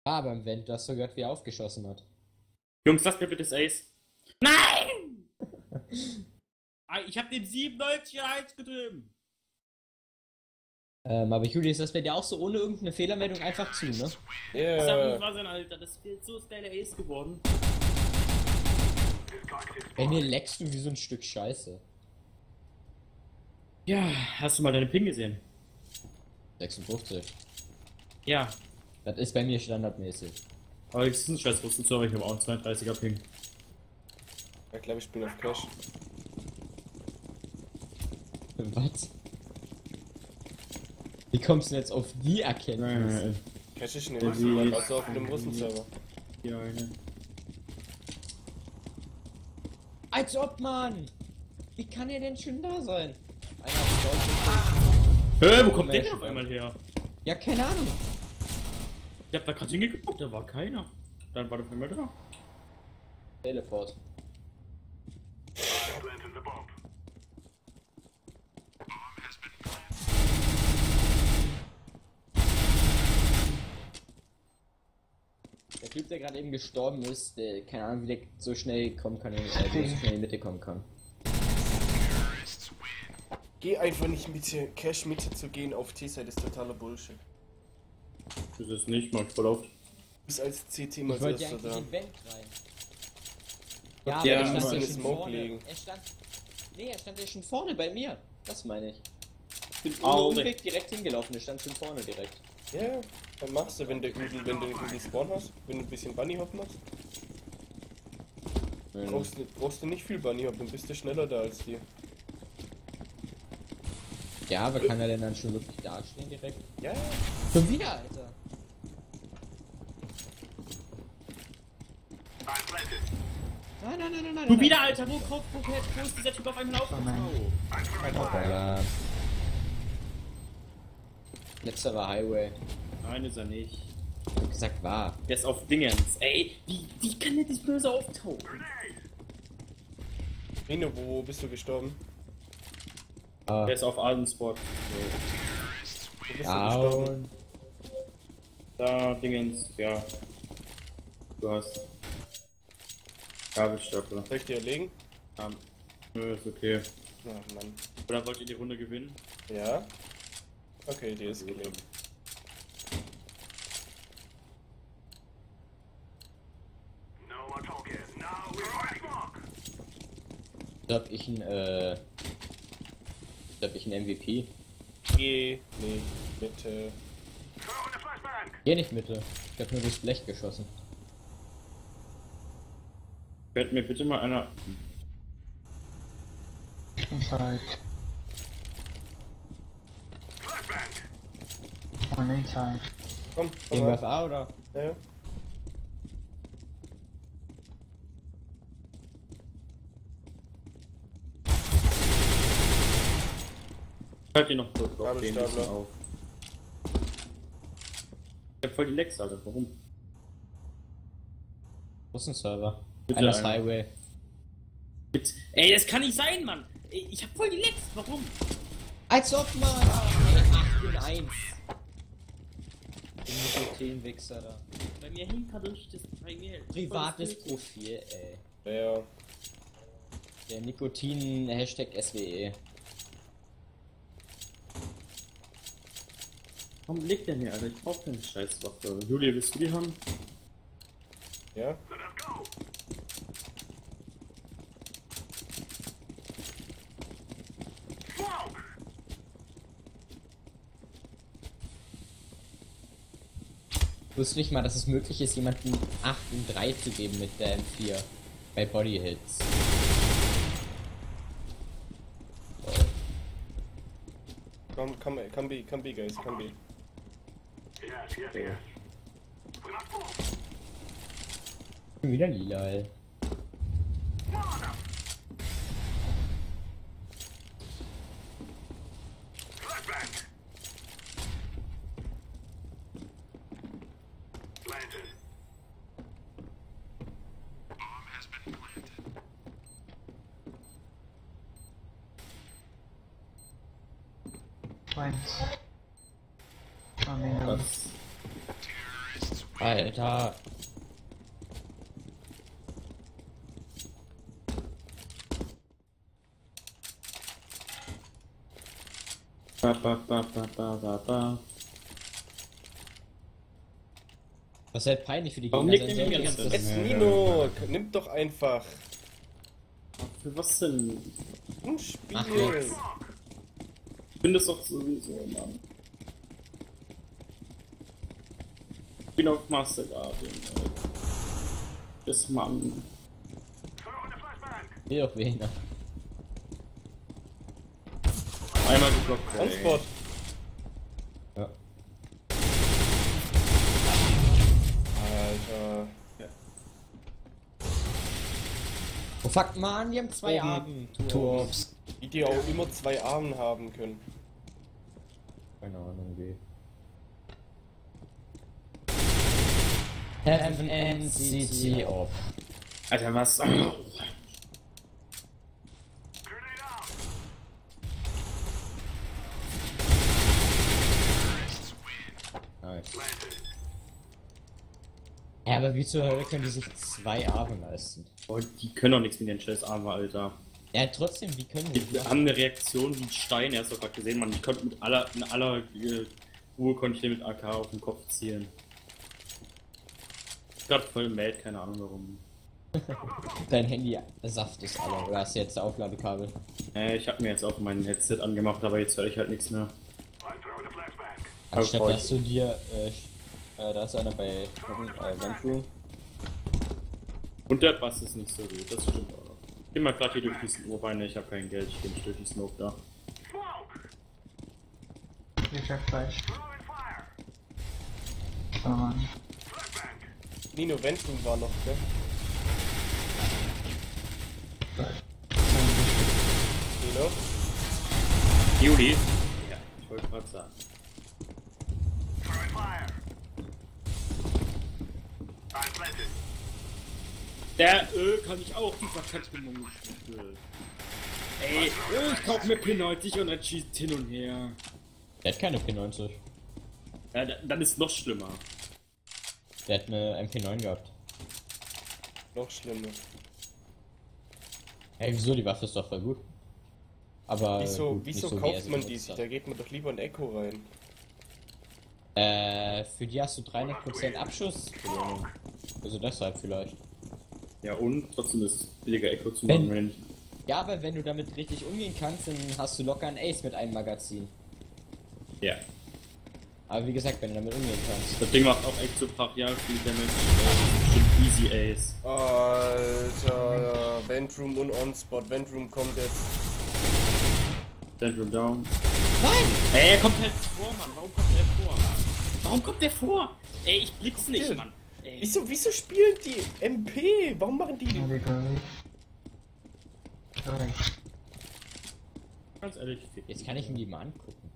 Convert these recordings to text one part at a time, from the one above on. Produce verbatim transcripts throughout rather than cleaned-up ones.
Ah, beim Vent, du hast so gehört, wie er aufgeschossen hat. Jungs, lasst mir bitte das Ace. Nein! Ich hab den siebenundneunzig eins getrieben. Ähm, aber Julius, das wäre dir auch so ohne irgendeine Fehlermeldung einfach zu, ne? Das Yeah. darf nicht wahr sein, Alter. Das ist so das geile Ace geworden. Ey, mir leckst du wie so ein Stück Scheiße. Ja, hast du mal deine Ping gesehen? sechsundfünfzig. Ja. Das ist bei mir standardmäßig. Aber ich ist ein scheiß Russen-Server, ich habe auch einen zweiunddreißiger Ping. Ich glaube, ich bin auf Cash. Was? Wie kommst du denn jetzt auf die Erkenntnis? Cash ist Ja, nicht wie- so, außer auf dem Russen-Server. Ja, eine. Als ob, Mann! Wie kann er denn schon da sein? Einer auf Hä, wo kommt der denn auf einmal her? Ja, keine Ahnung. Ich hab da gerade hingeguckt, da war keiner. Dann war der auf einmal da. Teleport. Der Typ, der gerade eben gestorben ist, der, keine Ahnung, wie der so schnell kommen kann, äh, so schnell in die Mitte kommen kann. Geh einfach nicht mit hier Cash Mitte zu gehen auf T-Side ist totaler Bullshit. Das ist nicht mal voll auf. Du bist als C T mal Ich wollte ja erster eigentlich da. in den Vent rein. Ja, Ja, aber er muss stand in ja den schon Smoke vorne. legen. Er stand. Nee, er stand ja schon vorne bei mir. Das meine ich. Ich bin Au, ohne ne. Umweg direkt hingelaufen, der stand schon vorne direkt. Ja, dann machst du, wenn du Udel, wenn du Udel Spawn hast, wenn du ein bisschen Bunny Hop machst, brauchst du, brauchst du nicht viel Bunny Hop, dann bist du schneller da als die. Ja, aber kann er denn dann schon wirklich dastehen direkt? Ja, Schon wieder, Alter. Nein, nein, nein, nein, nein. Du wieder, Alter, wo, wo, wo, wo ist dieser Typ auf einmal auf? Ja. Letzter war Highway. Nein, ist er nicht. Ich hab gesagt, war. Der ist auf Dingens. Ey, wie, wie kann der das böse auftauchen? Rino, wo bist du gestorben? Ah. Der ist auf Aldensport. Wo bist Ja, du gestorben? und Da, Dingens, ja. Du hast. Kabelstock, oder? Soll ich dir erlegen? Ja. Nö, ist okay. Na, Mann. Oder wollt ihr die Runde gewinnen? Ja? Okay, die ist gelegen. da hab ich ein, äh. Da hab ich ein M V P. Geh nicht Mitte. Geh nicht Mitte. Ich hab nur das Blech geschossen. Fällt mir bitte mal einer. Inside. One inside. Komm, komm Gehen wir mal. auf A oder? Ja, ja. Hört ihr noch kurz auf Kabelstapler. den bisschen auf. Ich hab voll die Lecks, Alter. Warum? Russen-Server. Bitte Einer ist einer. Highway. Mit, ey, das kann nicht sein, Mann! Ey, ich hab voll die Lecks, warum? Als ob, Mann! acht in eins. Den Nikotin-Wichser da. Bei mir hängt dadurch das bei mir. Privates Profil, ey. Ja, Der Nikotin-Hashtag S W E. Warum liegt der hier, Alter? Ich brauch keine Scheißwaffe. Julia, willst du die haben? ja. Ich wusste nicht mal, dass es möglich ist, jemanden acht in drei zu geben mit der M vier. Bei Body Hits. Come, come, come B, come B, guys, come B. Okay. Schon wieder lila, ey. Went. I mean, um, Was? Alter. Ba, ba, ba, ba, ba, ba, ba. Was halt peinlich für die Warum Gegner liegt sein denn soll, die ist, ganze dass- Jetzt Nino, nimm doch einfach. Für was denn? Ein Ach, Spiel. jetzt. Ich finde es doch sowieso, Mann. Ich bin auf Master Guardian, Alter. Das Mann. Wie auch weniger. Einmal geblockt. ey. Transport. Ja. Alter. Oh fuck, man, die haben zwei Oben. Armen. Turps. Wie die auch immer zwei Armen haben können. Keine Ahnung, wie. Have an N C C off. Alter, was? Nice. Ja, aber wie zur Hölle können die sich zwei Arme leisten? Oh, die können doch nichts mit den scheiß Armen, Alter. Ja, trotzdem, wie können die? Die haben eine Reaktion wie ein Stein, erst doch gerade gesehen, man. Ich konnte mit aller, in aller äh, Ruhe konnte ich den mit A K auf den Kopf zielen. Ich gerade voll mad, keine Ahnung warum. Dein Handy Saft ist alle. Du hast jetzt Aufladekabel. Äh, ich habe mir jetzt auch mein Headset angemacht, aber jetzt höre ich halt nichts mehr. Anstatt Aber dass du dir, äh, äh, da ist einer bei äh, Ventru. Und der Bass ist nicht so gut, das stimmt auch. Ich geh mal gerade hier durch die Smoke rein, ich habe kein Geld, ich geh nicht durch die Smoke da. Ich hab gleich. Oh Mann. Nino Ventrum war noch, gell? Nino? Juli? Ja, ich wollte gerade sagen. Der Ö kann ich auch, die verkackte Mummischnüffel. Ey, Ö, ich kauf mir P neunzig und er schießt hin und her. Der hat keine P neunzig. Ja, da- dann ist noch schlimmer. Der hat eine M P neun gehabt. Noch schlimmer. Ey, wieso? Die Waffe ist doch voll gut. Aber. Wieso, gut, wieso nicht so, wie er kauft sie man die benutzt sich? hat. Da geht man doch lieber in Echo rein. Äh, für die hast du dreihundert Prozent Abschussbelohnung. Also deshalb vielleicht. Ja, und trotzdem ist es billiger Echo zu Wenn- machen, wenn ich. Ja, aber wenn du damit richtig umgehen kannst, dann hast du locker ein Ace mit einem Magazin. Ja. Aber wie gesagt, wenn du damit umgehen kannst. Das Ding macht auch echt so brachial viel Damage. Äh, bestimmt easy Ace. Alter, Ventrum und Onspot. Ventrum kommt jetzt. Central down. Nein! Ey, er kommt halt vor, Mann. Warum kommt er vor? Warum kommt der vor? Ey, ich blick's nicht, Mann. Ey. Wieso, wieso spielen die M P? Warum machen die Ja, die gleich. Sorry. Ganz ehrlich, Jetzt kann ich mir die mal angucken.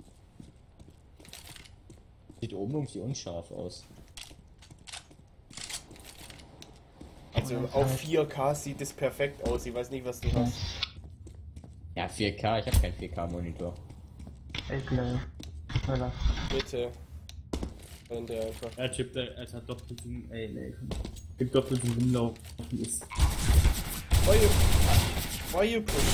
Sieht oben irgendwie unscharf aus. Also auf vier K sieht es perfekt aus. Ich weiß nicht, was du hast. Ja, vier K, ich habe keinen vier K Monitor. Ich gleich. Relax. Bitte. Wenn der einfach. er tippt, der Alter, doppelten, ey, nee. Gibt doppelten Rumlaufen ist. Feuer. Feuer push.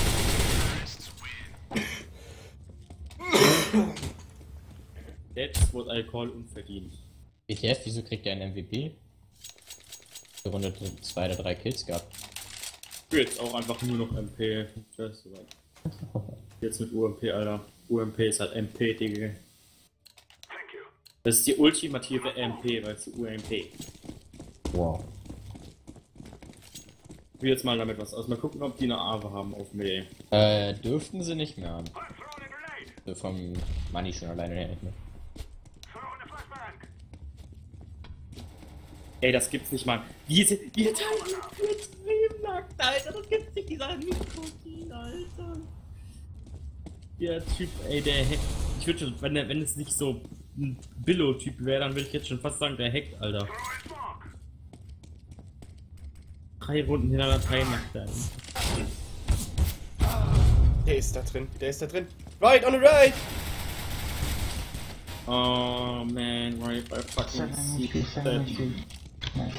Jetzt wurde Alkohol unverdient. B T F, wieso kriegt der einen M V P? Die Runde zwei oder drei Kills gehabt. Jetzt auch einfach nur noch M P. Scheiße, jetzt mit U M P, Alter. U M P ist halt M P, Digga. Das ist die ultimative M P, weißt du, U M P. Wow. Ich will jetzt mal damit was aus. Mal gucken, ob die eine Ave haben auf Melee. Äh, dürften sie nicht mehr haben. So vom Money schon alleine her nicht mehr. Ey, das gibt's nicht, Mann. Diese, die teilen extrem nackt, Alter. Das gibt's nicht, dieser Nikotin, Alter. Der Typ, ey, der hackt. Ich würde schon, wenn, der, wenn es nicht so ein Billo-Typ wäre, dann würde ich jetzt schon fast sagen, der hackt, Alter. Drei Runden hintereinander drei nackt, Alter. Der ist da drin. Der ist da drin. Right on the right. Oh man, why if I fucking seven see H P, seven H P. that? Nice.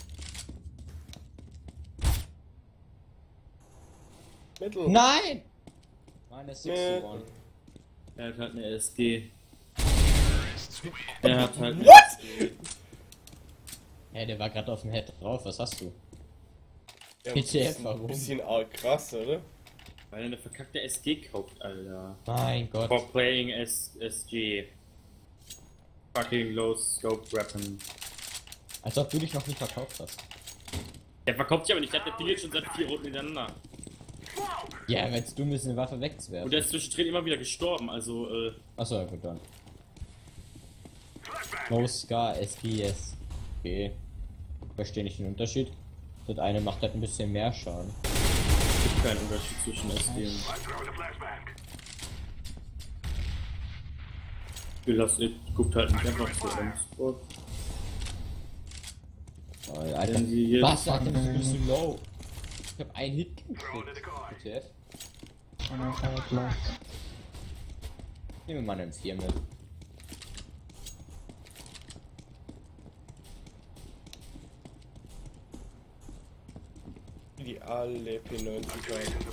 Mittel. Nein! Meine Mittel. sechsundsiebzig. Er hat halt eine S D. Er hat halt eine What? S D. Hey, der war gerade auf dem Head drauf, was hast du? Ja, P T F, bisschen- warum? Bisschen arg krass, oder? Weil er eine verkackte S D kauft, Alter. Mein Gott. For playing S SG. Fucking low scope weapon. Als ob du dich noch nicht verkauft hast. Der verkauft sich aber nicht, der hat der Pill schon seit vier Runden hintereinander. Ja, wenn es dumm ist, eine Waffe Und der wegzuwerfen. ist zwischendrin immer wieder gestorben, also äh. Achso, ja gut dann. No Scar, S G S. Okay. Verstehe nicht den Unterschied. Das eine macht halt ein bisschen mehr Schaden. Gibt keinen Unterschied zwischen S D und. Lass ich guckt halt nicht einfach zu uns. Oh, Oh, Alter. wenn sie jetzt. Was, Alter, du bist so low. Ich hab einen Hit gekriegt. P T F. Und dann ist er gleich. Nehmen wir mal einen vier mit. Die alle P neunzig haben.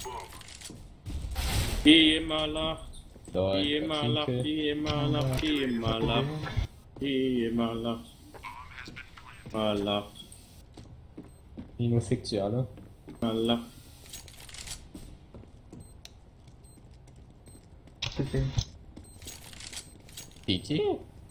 Die immer lacht. So, Die immer lacht, die immer lacht, die immer lacht. Die immer lacht. Mal lacht. Nino fickt sie alle. Mal lacht. Bitte. B T?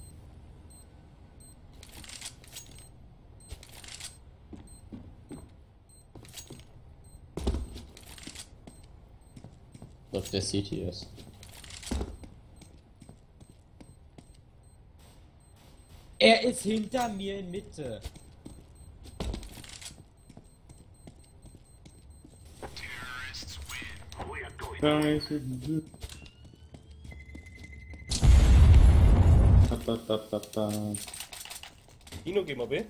Ob der C T ist. Er ist hinter mir in Mitte. Scheiße. Ba, ba, ba, ba, ba. Ino, geh mal B.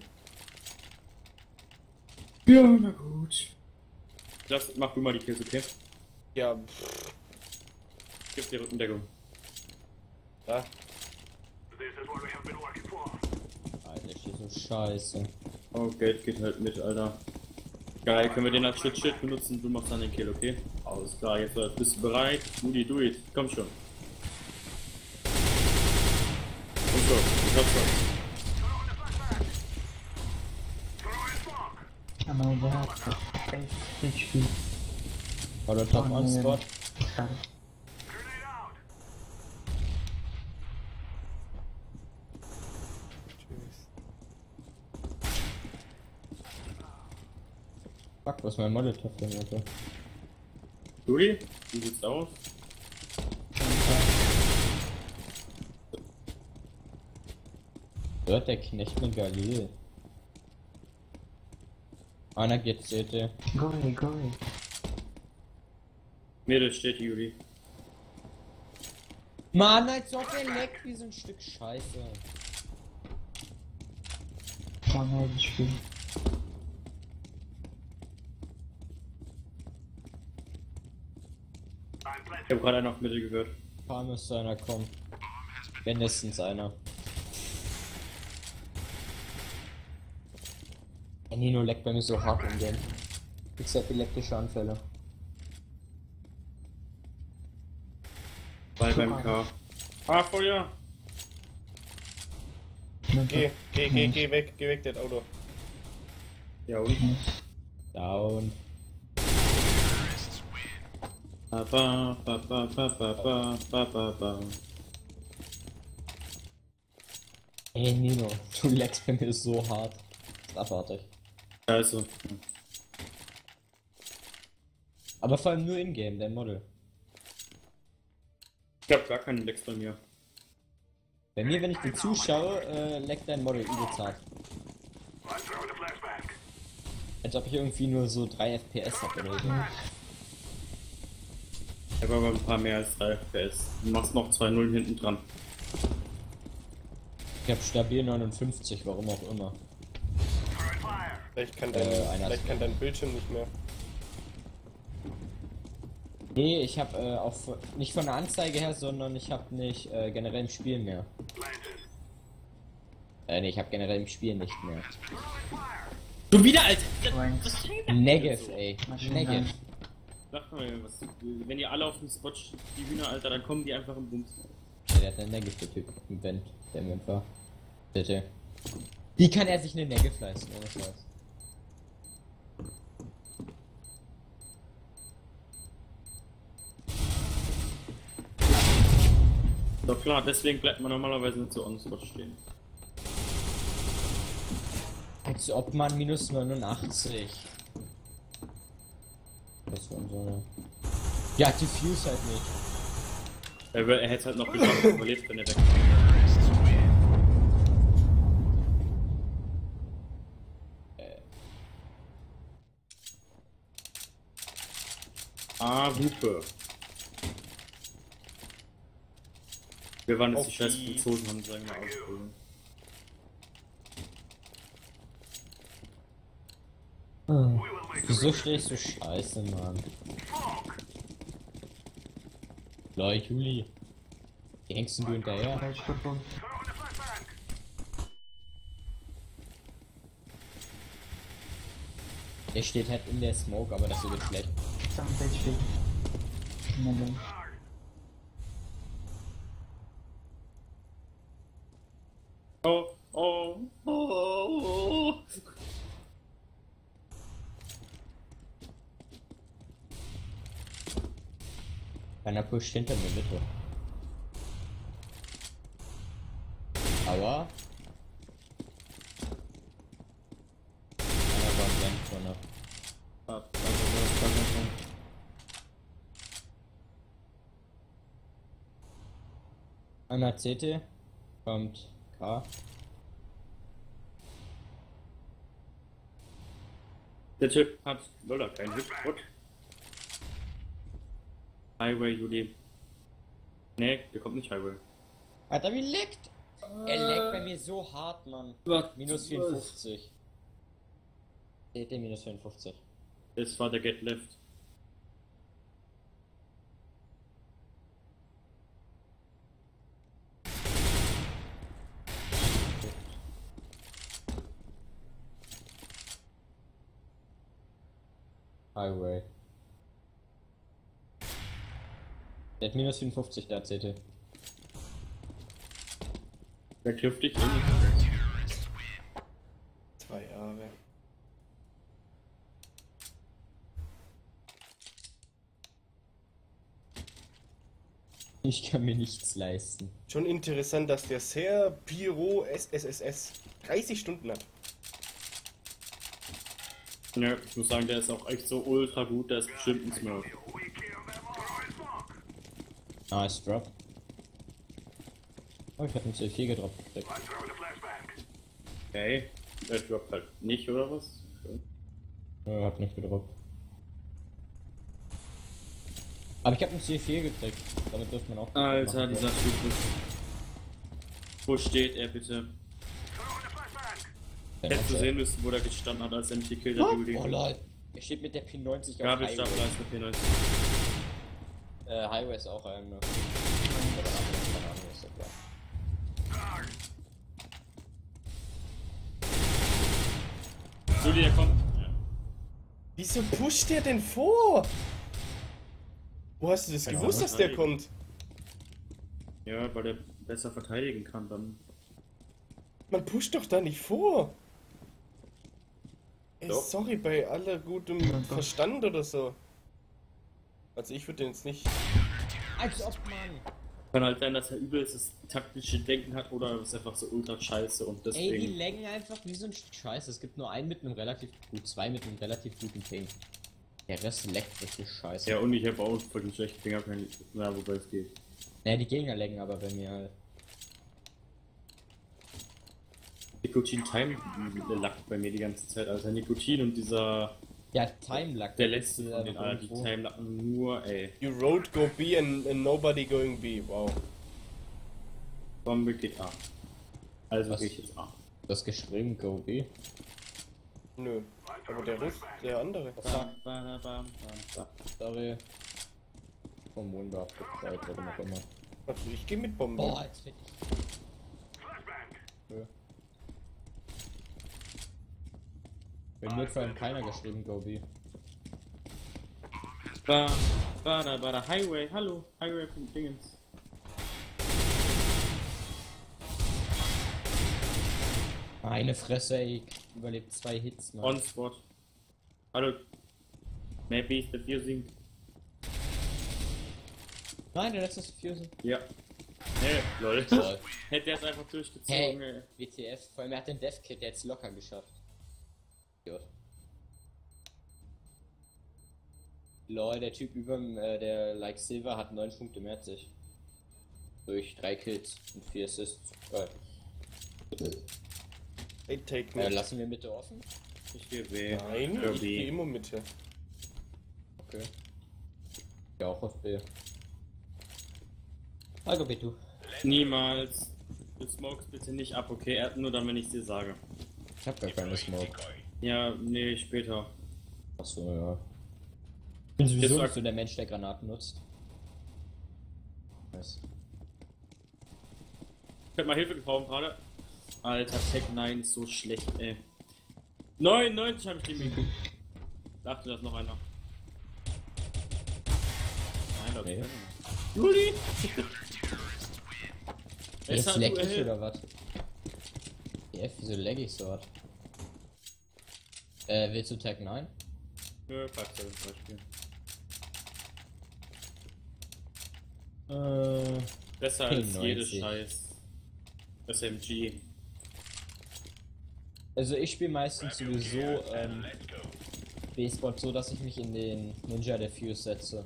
Ja, na gut. Lass, mach du mal die Kills, okay? Ja, pff, Gib dir Rückendeckung. da. Alter, ich bin so scheiße. Oh, Geld geht halt mit, Alter. Geil, können wir den als Shit-Shit benutzen? Du machst dann den Kill, okay? Alles klar, jetzt äh, bist du bereit? Rudi, do it. Komm schon. Komm schon, ich hab's schon. Another eight H P. Oder Top Oh, on nee. Spot. Sorry. Tschüss. Fuck, was ist mein Molotov denn, Alter? Rudi, wie sieht's aus? Hört der Knecht mit Galil. Einer geht C T. Go away, go away. Mir das steht, Juli. Mann, als ob er leckt wie so ein Stück Scheiße. One H P. Ich hab gerade einen auf Mitte gehört. Paar müsste einer kommen. Mindestens einer. Der Nino leckt bei mir so hart im Game. Kriegst epileptische Anfälle. Bei beim K. Ah, Feuer! Geh, geh, geh, geh weg, geh weg, das Auto. Ja und? Down. Ba, ba, ba, ba, ba, ba, ba, ba, ba. Ey Nino, du leckst bei mir so hart. Das ist abartig. Scheiße. Aber vor allem nur in-game, dein Model. Ich hab gar keinen Lex bei mir. Bei mir, wenn ich dir zuschaue, äh, leckt dein Model übelst hart. Als ob ich irgendwie nur so drei F P S hab oder so. Ich hab aber ein paar mehr als drei F P S. Du machst noch zwei Nullen hinten dran. Ich hab stabil neunundfünfzig, warum auch immer. Vielleicht kann dein, Äh, einer vielleicht ist- kann dein Bildschirm nicht mehr. Nee, ich habe äh, auch von- nicht von der Anzeige her, sondern ich habe nicht äh, generell im Spiel mehr. Äh, nee, ich habe generell im Spiel nicht mehr. Du wieder, Alter! Eins. Was fängt Negev, ey. Maschinen- Negev. Sag mal, was, wenn ihr alle auf dem Spot steht, die Hühner, Alter, dann kommen die einfach im Bums. Ja, der hat eine Negev, der Typ im Band, der im Band war. Bitte. Wie kann er sich eine Negev leisten, ohne Scheiß? Doch klar, deswegen bleibt man normalerweise nicht so on Spot stehen. Als ob man minus neunundachtzig. Das war so eine. Ja, Diffuse halt nicht. Er, wär- er hätte halt noch geschafft, überlebt, wenn er weg Ah, Hupe. Wir waren jetzt Auf die scheiß die- Franzosen, haben sagen wir ausgeholt. Wieso stehst du scheiße, Mann? Lol, Juli. Wie hängst denn du hinterher? Falsch gefunden. Der steht halt in der Smoke, aber das wird schlecht. Sam H P. Moment. Oh, oh, oh, oh. Einer pusht hinter mir Mitte. Aua. Einer war im Vent vorne. Ah, also, das kann man schon. Einer C T. Kommt K. Der Typ hat Lola keinen Hit. What? Highway, Juli. Nee, der kommt nicht Highway. Alter, wie leckt? Er leckt bei mir so hart, Mann. Minus vierundfünfzig. C T minus vierundfünfzig. Das war der Get Left. Highway. Der hat minus vierundfünfzig, der C T. Der trifft dich eh nicht. Zwei Jahre. Ich kann mir nichts leisten. Schon interessant, dass der sehr Pyro S S S S dreißig Stunden hat. Ja, ich muss sagen, der ist auch echt so ultra gut, der ist bestimmt ein Smurf. Nice Drop. Oh, ich hab einen C vier gedroppt. gekriegt. Okay, er droppt halt nicht, oder was? Ja, hab nicht gedroppt. Aber ich hab einen C vier gekriegt. Damit dürfte man auch. Alter, machen, dieser ja. Typ ist... Wo steht er bitte? Der Hättest du hat- sehen müssen, wo der gestanden hat, als er mich gekillt hat, Juli. Oh lol. Er steht mit der P neunzig auf Gabel Stapler Highway. ist eine P neunzig. Äh, Highway ist auch ein. Ne? Keine Ahnung, ist ja klar. Juli, der kommt. Ja. Wieso pusht der denn vor? Wo hast du das Keine gewusst, Ahnung. dass der kommt? Ja, weil der besser verteidigen kann dann. Man pusht doch da nicht vor. Ey, Doch. sorry, bei aller gutem Verstand oder so. Also ich würde den jetzt nicht... Als ob man. Kann halt sein, dass er übelstes taktische Denken hat oder ist einfach so ultra scheiße und Ey, die deswegen. laggen einfach wie so ein Stück Scheiße. Es gibt nur einen mit einem relativ gut, zwei mit einem relativ guten Ping. Der Rest leckt richtig scheiße. Ja, und ich habe auch voll den schlechten Finger, kein. Na, wobei es geht. Naja, die Gegner laggen aber bei mir halt. Nikotin Time lackt bei mir die ganze Zeit, also Nikotin und dieser. Ja, Time Lack. Der letzte von den allen, die Time lacken nur, ey. You road go B and, and nobody going B. Wow. Bombe geht A. Also Was? gehe ich jetzt A. Das geschrieben, Go B. Nö. Aber der Russ, der andere. Bam, bam, bam, bam, bam. Sorry. Hormon gehabt, Zeit, warum auch immer. Also ich geh mit Bombe. Boah, jetzt find ich. Ja. Wenn mir vor allem keiner geschrieben, Gobi. War, war da, war da Highway, hallo, Highway von Dingens. Meine Fresse, ey, überlebt zwei Hits, Mann. On spot. Hallo. Maybe is defusing. Nein, der letzte ist Fusion. Ja. Nee, lol. Toll. Hätte er es einfach durchgezogen, Hey, ey. W T F, vor allem er hat den Death-Kit jetzt locker geschafft. Gut. Lol, der Typ über äh, der Like Silver hat neun Punkte mehr als ich. Durch drei Kills und vier Assists. Geil. Ey, take Äh, me. lassen wir Mitte offen? Ich gehe weh. Nein, ich Kirby. geh immer Mitte. Okay. Ja, auch auf B. Also bitte. Niemals. Du smokes bitte nicht ab, okay? Er- Nur dann, wenn ich dir sage. Ich hab gar keine Smoke. Ja, nee, später. Achso, ja. Ich bin sowieso Jetzt nicht so der Mensch, der Granaten nutzt. Nice. Ich hab mal Hilfe gebraucht gerade. Alter, Tech neun ist so schlecht, ey. neunundneunzig habe ich den Mikro. Dachte, da ist noch einer. Nein, das Nee. ist Juli! Jetzt hat lag du ich erhält. oder was? F, wieso lag ich so hart? Äh, willst du Tag neun? Nö, passt ja zum Beispiel. Äh, Besser als neunzig. jede Scheiß S M G. also ich spiele meistens sowieso ähm, B-Spot so, dass ich mich in den Ninja Defuse setze.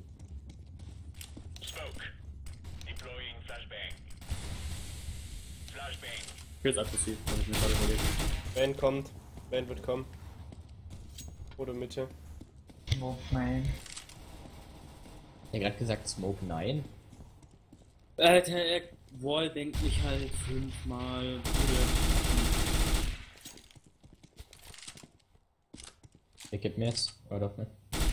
Ich bin jetzt aggressiv, wenn ich mir gerade überlege. Band kommt. Band wird kommen. Oder Mitte. Smoke nein. Er hat gerade gesagt Smoke nein. Alter, er wallbankt mich halt fünfmal. Er gibt mir jetzt. Oder doch nicht.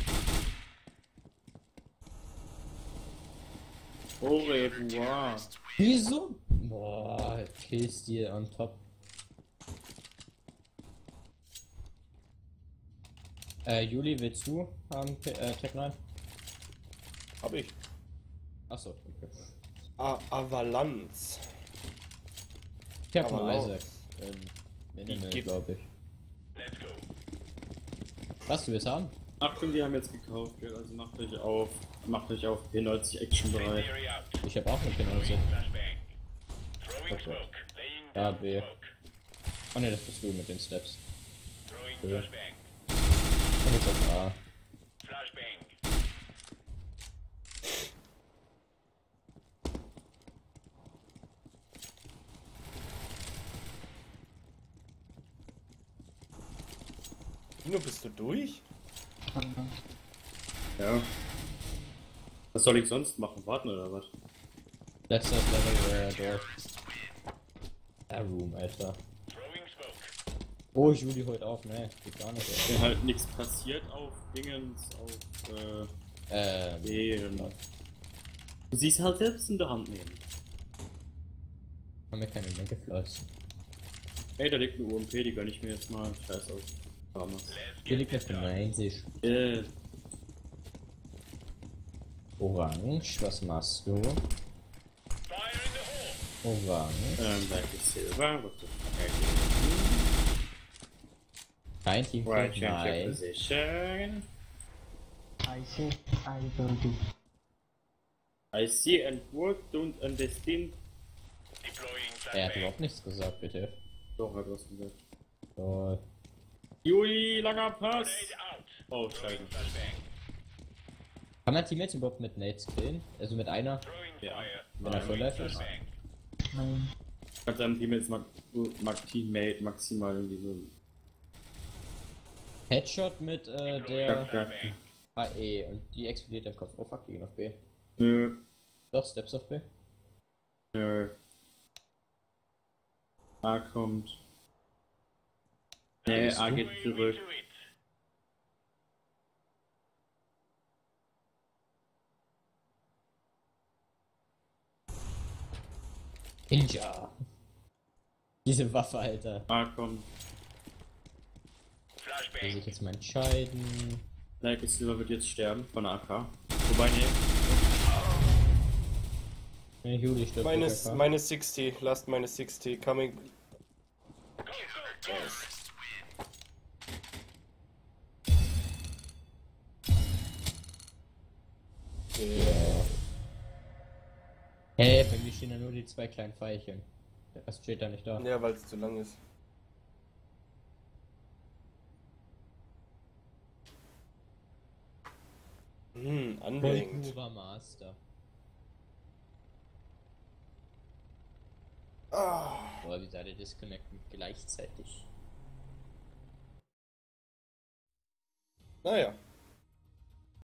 Au revoir. Wieso? Boah, Killstil on top. Äh, Juli, willst du haben äh, Tag neun? Hab ich. Achso, okay. A Avalanche. Ich hab Aber einen auch. Isaac. Ähm, Minimal, gibt- glaube ich. Was, du willst haben? Achtung, die haben jetzt gekauft, gell? Also macht euch auf, macht euch auf P neunzig Action bereit. Ich hab auch eine Penalty. Okay. Ja, B. Oh ne, das bist du mit den Steps. B. Und jetzt auf A. Nur bist du durch? Ja. Was soll ich sonst machen? Warten oder was? Letztes Level, äh, dort. Air Room, Alter. Oh, Juli holt auf, ne, geht gar nicht. Wenn halt nichts passiert auf Dingens, auf äh, Ähm, B. Und du siehst halt selbst in der Hand nehmen. haben wir keine Lenke fleißen. Ey, da liegt eine U M P, die gönn ich mir jetzt mal. Scheiß auf. Damals. Hier liegt eine neunzig. Äh, Orange, was machst du? Orange. ähm, da ist Silber. What the fuck? Kein Team Right, für change your nein. position. I say I will do. I see and work, don't understand. Er hat überhaupt nichts gesagt, bitte. Doch, hat was gesagt. So, Jui, langer Pass! Oh, scheiße. kann man Teammates überhaupt mit Nades killen? Also mit einer, Ja. wenn er Full Life ist? Nein. Hat deinem Team jetzt mag, mag Teammate maximal irgendwie so. Headshot mit äh, Ja, der ja. A E und die explodiert im Kopf. Oh fuck, die gehen auf B. Nö, Doch, Steps auf B. nö. A kommt. Nee, A geht zurück. Ninja. Diese Waffe, Alter. Ah, komm. Muss ich jetzt mal entscheiden. Like Silver wird jetzt sterben von A K. Wobei, ne. Ja, Juli stirbt. Minus, mit A K. minus sixty, last minus sixty, coming. Yes. Yeah. Hey, bei mir stehen da nur die zwei kleinen Pfeilchen. Der Rest steht da nicht da. Ja, weil es zu lang ist. Hm, anbringend. Golden Master. Ah. Boah, wie seid ihr disconnecten gleichzeitig? Naja.